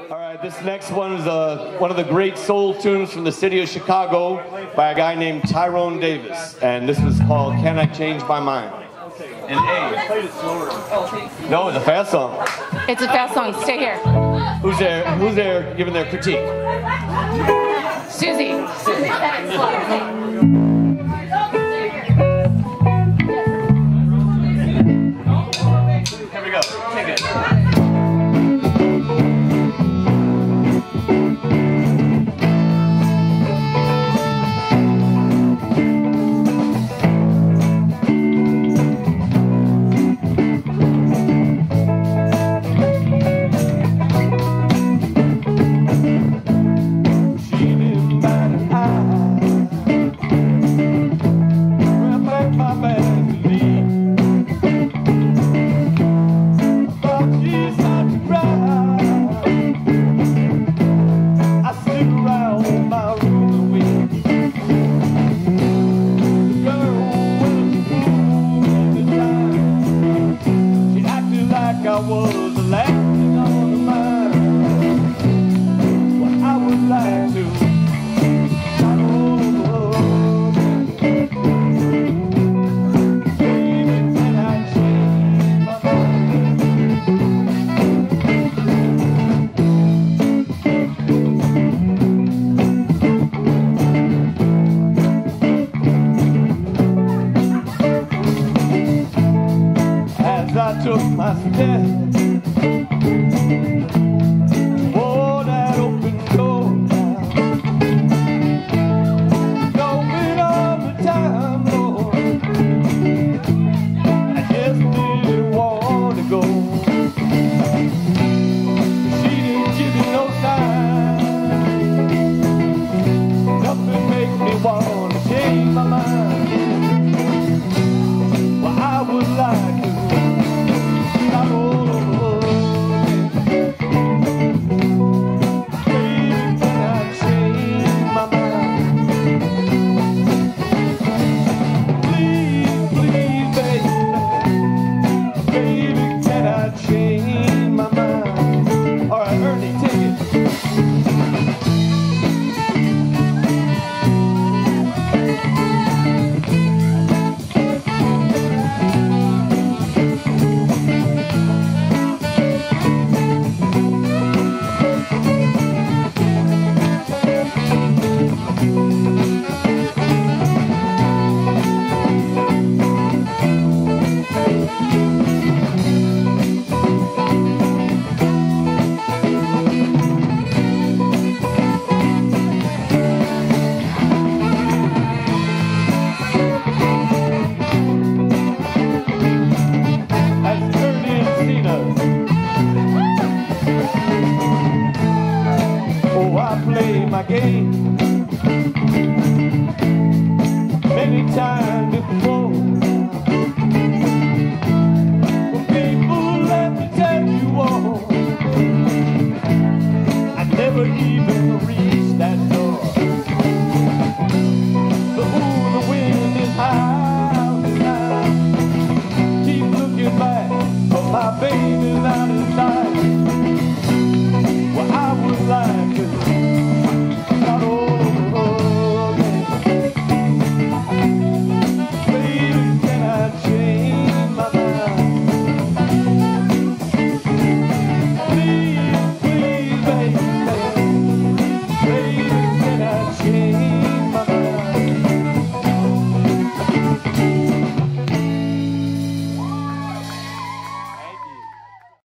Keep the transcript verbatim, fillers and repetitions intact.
All right, this next one is uh, one of the great soul tunes from the city of Chicago by a guy named Tyrone Davis, and this is called Can I Change My Mind? And A. Played it slower. No, it's a fast song. It's a fast song. Stay here. Who's there? Who's there giving their critique? Susie. Susie said it's slow. Here we go. Take it. I was the last thing on the mind. Well, I would like to start over. Baby, can I change my mind? As I took my step, oh, that open door now, going all the time, Lord, I just didn't want to go. She didn't give me no sign, nothing make me want to change my mind. Well, I would like to start over. Baby, can I change my mind? Please, please, baby. Baby, can I change my mind? All right, Ernie, take it. Oh, I play my game many times.